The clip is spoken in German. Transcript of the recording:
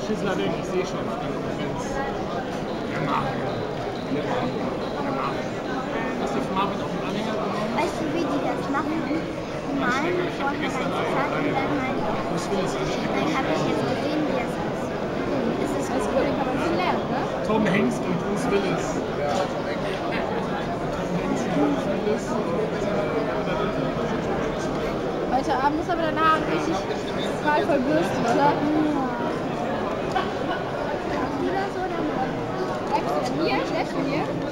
Schüssel habe ich sehe schon. Der Marvin. Hast du von Marvin auch einen Anhänger? Weißt du, wie die das machen? Die malen vorher ganz Zeit und dann malen die. Dann habe ich jetzt gesehen, wie das ist. Das ist cool, den kann man viel lernen, ne? Tom Hanks und Bruce Willis. Heute Abend muss aber danach richtig qualvoll bürsten, oder? Lieber so oder morgen? Bleibst du denn hier? Schläfst du hier?